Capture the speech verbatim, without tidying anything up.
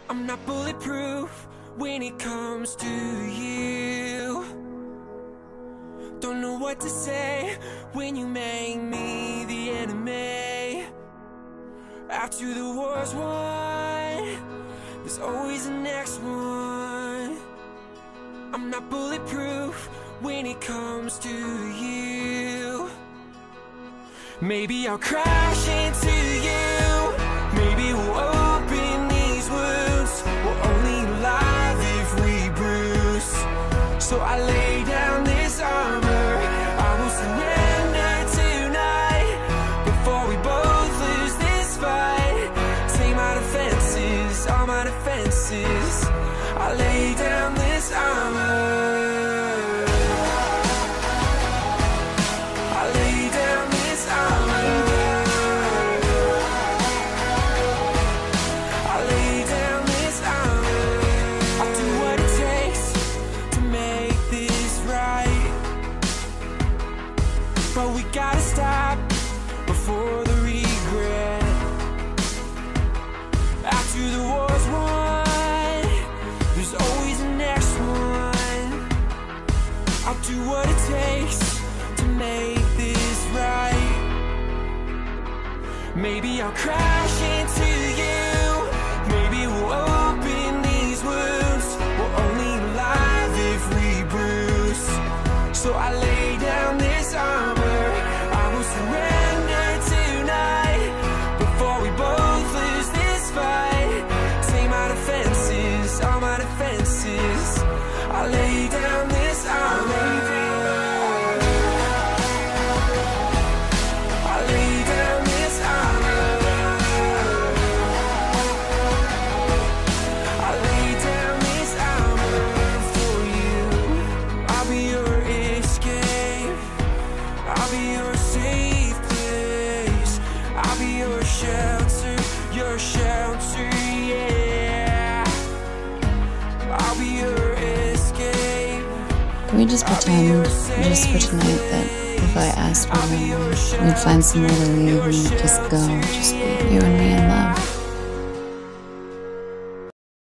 I'm not bulletproof when it comes to you. Don't know what to say when you make me the enemy. After the war's won, there's always the next one. I'm not bulletproof when it comes to you. Maybe I'll crash into you. Maybe we'll open these wounds. We're only alive if we bruise. So I lay down this armor. I will surrender tonight before we both lose this fight. Take my defenses, all my defenses. I lay down this armor. But we gotta stop before the regret. After the war's won, there's always the next one. I'll do what it takes to make this right. Maybe I'll crash into you. Maybe we'll open these wounds. We're only alive if we bruise. So I lay down this armor. Surrender tonight before we both lose this fight. Take my defenses, all my defenses. I lay down this armor. I lay down this armor. I lay down this armor for you. I'll be your escape. I'll be your safe place. I'll be your shelter, your shelter, yeah. I'll be your escape. Can we just pretend, just for tonight, that if I asked for more, we'd find somewhere to leave and just go, just be you and me in love?